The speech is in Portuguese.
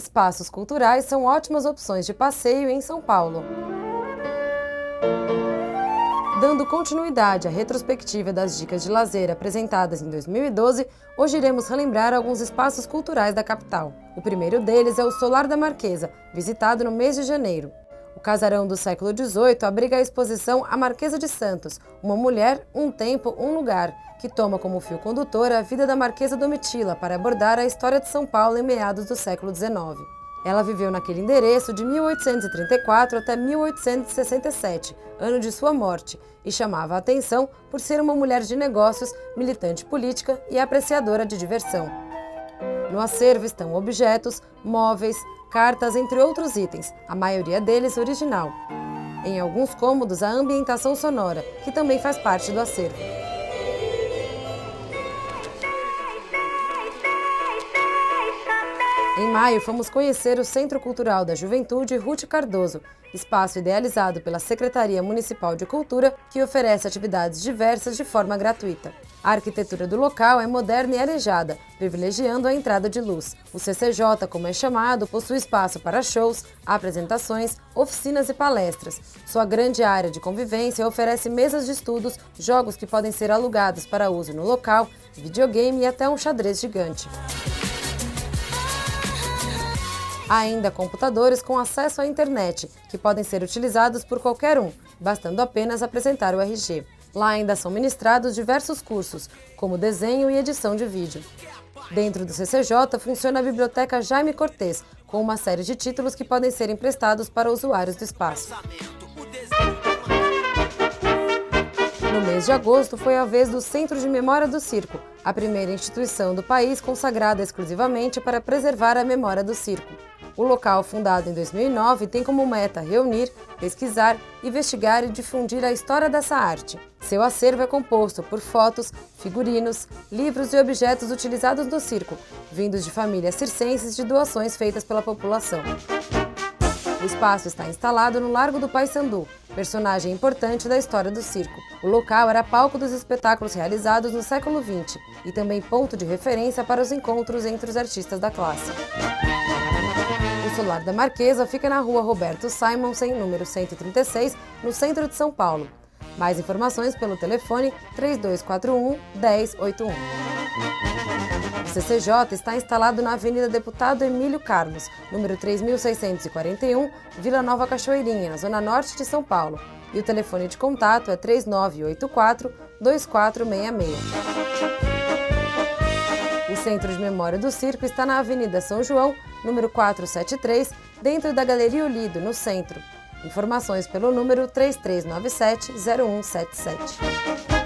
espaços culturais são ótimas opções de passeio em São Paulo. Dando continuidade à retrospectiva das dicas de lazer apresentadas em 2012, hoje iremos relembrar alguns espaços culturais da capital. O primeiro deles é o Solar da Marquesa, visitado no mês de janeiro. O casarão do século XVIII abriga a exposição A Marquesa de Santos, uma mulher, um tempo, um lugar, que toma como fio condutor a vida da Marquesa Domitila para abordar a história de São Paulo em meados do século XIX. Ela viveu naquele endereço de 1834 até 1867, ano de sua morte, e chamava a atenção por ser uma mulher de negócios, militante política e apreciadora de diversão. No acervo estão objetos, móveis, cartas, entre outros itens, a maioria deles original. Em alguns cômodos, a ambientação sonora, que também faz parte do acervo. Em maio, fomos conhecer o Centro Cultural da Juventude Ruth Cardoso, espaço idealizado pela Secretaria Municipal de Cultura, que oferece atividades diversas de forma gratuita. A arquitetura do local é moderna e arejada, privilegiando a entrada de luz. O CCJ, como é chamado, possui espaço para shows, apresentações, oficinas e palestras. Sua grande área de convivência oferece mesas de estudos, jogos que podem ser alugados para uso no local, videogame e até um xadrez gigante. Há ainda computadores com acesso à internet, que podem ser utilizados por qualquer um, bastando apenas apresentar o RG. Lá ainda são ministrados diversos cursos, como desenho e edição de vídeo. Dentro do CCJ funciona a Biblioteca Jaime Cortez, com uma série de títulos que podem ser emprestados para usuários do espaço. No mês de agosto foi a vez do Centro de Memória do Circo, a primeira instituição do país consagrada exclusivamente para preservar a memória do circo. O local, fundado em 2009, tem como meta reunir, pesquisar, investigar e difundir a história dessa arte. Seu acervo é composto por fotos, figurinos, livros e objetos utilizados no circo, vindos de famílias circenses de doações feitas pela população. O espaço está instalado no Largo do Paissandu, personagem importante da história do circo. O local era palco dos espetáculos realizados no século XX e também ponto de referência para os encontros entre os artistas da classe. O Solar da Marquesa fica na rua Roberto Simonsen, número 136, no centro de São Paulo. Mais informações pelo telefone 3241-1081. O CCJ está instalado na Avenida Deputado Emílio Carlos, número 3641, Vila Nova Cachoeirinha, na zona norte de São Paulo. E o telefone de contato é 3984-2466. O Centro de Memória do Circo está na Avenida São João, número 473, dentro da Galeria Olido, no centro. Informações pelo número 3397-0177.